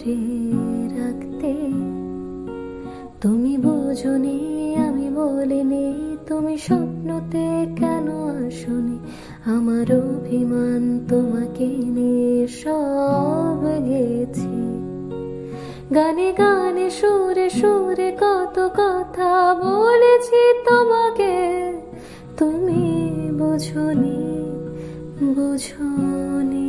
করে রাখতে। তুমি বোঝনি আমি বলিনি, তুমি স্বপ্নতে কেন আসনি, আমার অভিমান তোমাকে নিয়ে সব গেছি। গানে গানে সুরে সুরে কত কথা বলেছি তোমাকে, তুমি বোঝনি বোঝনি।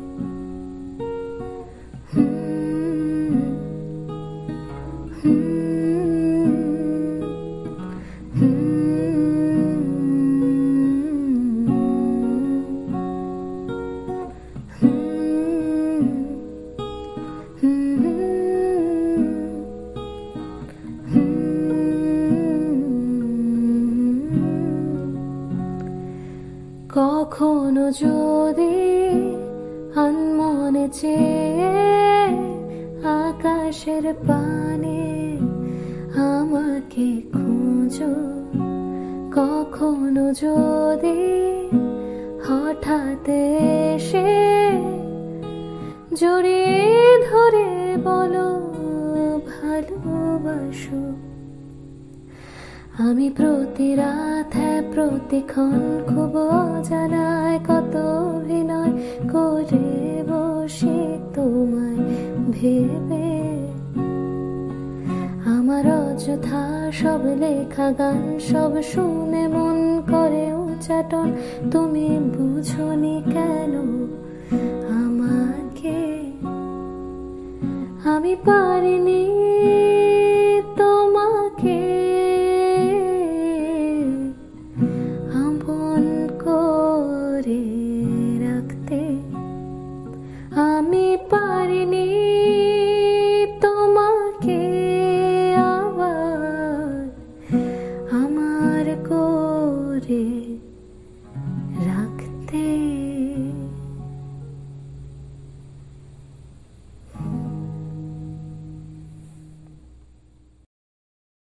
কখনো যদি আনমনে চেয়ে আকাশের পানে আমাকে খোঁজো, কখনো যদি হঠাৎ এসে জড়িয়ে ধরে বলো ভালোবাসো, আমি প্রতি রাত প্রতিক্ষণ খুব অজানায় কত অভিনয় করে বসে তোমায় ভেবে। আমার অযথা সব লেখা গান সব শুনে মন করে উচ্চাটন, তুমি বুঝনি কেন আমাকে। আমি পারিনি তোমাকে আপন করে রাখতে, আমি পারিনি